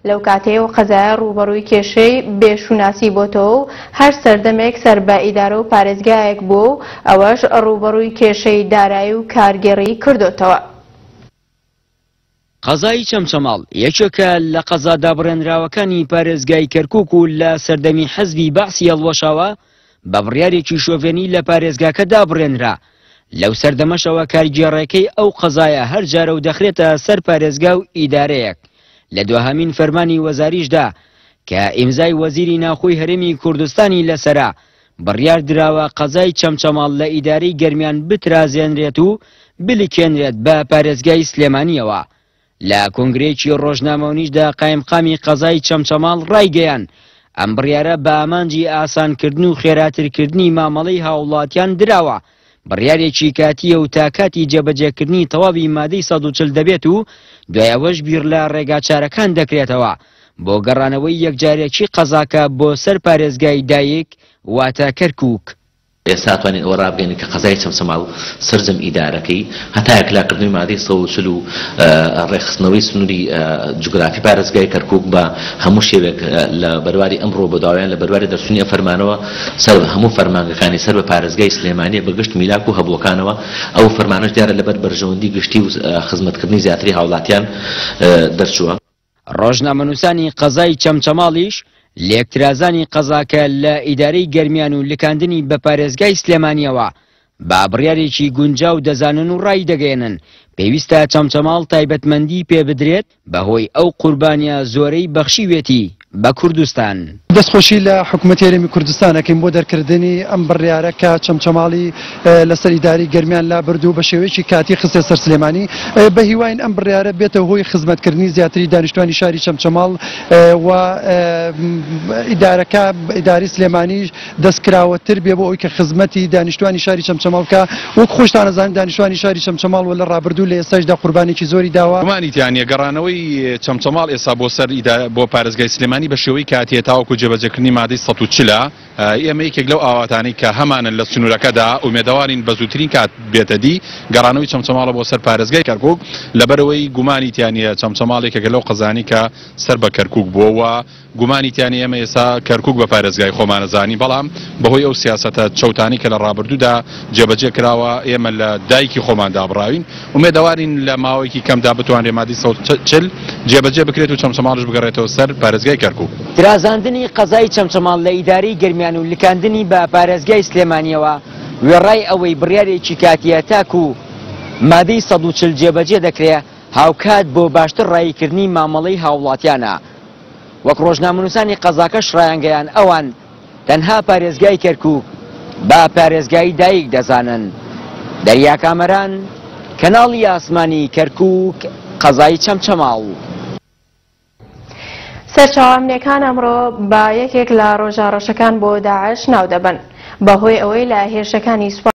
لەو کاتەیەوە قەزایە ڕوبەڕووی کێشەی بێشوناسی بۆتەوە و هەر سەردەمێک سەر بە ئیدارە و پارێزگایەک بوو و ئەوەش ڕوبەڕووی کێشەی دارایی و کارگێڕی کردوتەوە. قەزای چەمچەماڵ یەکێکە لە قەزا دابڕێنراوەکانی پارێزگای کەرکووک و لە سەردەمی حەزبی بەعسی هەڵوەشاوە بە بڕیارێکی شۆڤێنی لە پارێزگاکە دابڕێنرا. لەو سەردەمەشەوە کارگێڕەکەی ئەو قەزایە هەر جارە و دەخرێتە سەر پارێزگا و ئیدارەیەک. لە دوهەمین فەرمانی وەزاریشدا کە ئیمزای وەزیری ناوخۆی هەرێمی کوردستانی لەسەرا بڕیار دراوە قەزای چەمچەماڵ لە ئیدارەی گەرمیان بترازێنرێت و بلیکێنرێت بە پارێزگای سلێمانیەوە. لە کۆنگرێکی ڕۆژنامەونیشدا قایمقامی قەزای چەمچەماڵ ڕایگەیان ئەم بڕیارە بە ئامانجی ئاسانکردن و خێراترکردنی مامەڵەی هاوڵاتیان دراوە. بڕیارێکی کاتیە و تا کاتی جێبەجێکردنی تەواوی مادەی 140 دەبێت و دوایەوەش بیر لە ڕێگاچارەکان دەکرێتەوە بۆ گەڕانەوەی یەکجارێکی قەزاکە بۆ سەر پارێزگای دایک واتە کەرکووک. ئێستا توانین ئەوە ڕابگەین کە قەزای چەمچەماڵ سرجەم ئیدارەکەی هەتا یەکلاکردنەوەی مادەی 140 و ڕێخستنەوەی سنووری جوگرافی پارێزگای کەرکووک بە هەموو شێوێک لە بەرواری ئەمڕۆ بەداوایان لە بەرواری دەرچوونی فەرمانەوە سەر هەموو فەرمانگەکانی سەر بە پارێزگای سلێمانی بەگشت میلاک و هەبووەکانەوە ئەو فەرمانەش دیارە لەبەر بەرژەوەندی گشتی و خزمەتکردنی زیاتری هاوڵاتیان دەرچووە. ڕۆژنامەنووسانی قەزای چەمچەماڵیش لێکترازانی قەزاکە لە ئیدارەی گەرمیان و لکاندنی بە پارێزگای سلێمانیەوە با بڕیارێکی گونجاو دەزانن و ڕای دەگەێنن پێویستە چەمچەماڵ تایبەتمەندی پێ بدرێت بەهۆی ئەو قوربانیە زۆرەی بەخشیوێتی بە کوردستان. دەستخۆشی لە حکوومەتی هەرێمی کوردستانەکەین بۆ دەرکردنی ئەم بڕیارە کە چەمچەماڵی لەسەر ئیداری گەرمیان لا بردو بە شێوەیەکی کاتی خستە سەر سلێمانی بە هیواین ئەم بڕیارە بێتە هۆی خزمەتکردنی زیاتری دانیشتوانی شاری چەمچەماڵ و ئیدارەکە ئیداری سلێمانی دەستکراوەتر بێ بۆ ئەوی کە خزمەتی دانیشتوانی شاری چەمچەماڵ کە وەک خۆشتان ئەزانن دانیشتوانی شاری چەمچەماڵ و لە ڕابردوو لە ئێستاشدا قوربانێکی زۆری داوە. گومانیتیانە گەڕانەوەی چەمچەماڵ ئێستا بۆ سەر بۆ پارێزگای سلێمانی بە شێوەی کاتیە تاوەکو جێبەجێکردنی مادەی 140 ئێمە یەکێک لەو ئاواتانەی کە هەمانن لە سنوورەکەدا ئومێدەوارین بە زووترین کات بێتە دی گەڕانەوەی چەمچەماڵە بۆ سەر پارێزگای کەرکووک لەبەرەوەی گومانیتیانە چەمچەماڵێکێکە لەو قەزانی کە سەر بە کەرکووک بووەوە گومانیتیانی ئێمە ئێستا کەرکووک بە پارێزگای خۆمانەزانی بەڵام بەهۆی ئەو سیاسەتە چەوتانی کە لە ڕابردوودا جێبەجێ کراوە ئێمە لە دایکی خۆماندا بڕاوین ومێدەوارین لە ماوەیەکی کەمدا بتوانێ مادەی 140 جێبەجێ بکرێت و چەمچەماڵش بگەڕێتەوە سەر پارێزگای کەرکووک. درازاندنی قەزای چەمچەماڵ لە ئیدارەی گەرمیان و لکاندنی بە پارێزگای سلێمانیەوە وێڕای ئەوەی بڕیارێکی کاتیە تاکو مادەی 140 جێبەجێ دەکرێت هاوکات بۆ باشتر ڕایکردنی مامەڵەی هاوڵاتیانە. وەک ڕۆژنامەنووسانی قەزاکەش ڕایانگەیان ئەوان تەنها پارێزگای کەرکووک با پارێزگای دایک دەزانن. دەریا کامەران کەناڵی ئاسمانی کەرکووک قەزای چەمچەماڵ. سەرچاوەمنیەکان ئەمڕۆ بە یەکێک لە ڕۆژاڕەشەکان بۆ داعش ناو دەبن بەهۆی ئەوەی لە هێرشەکانی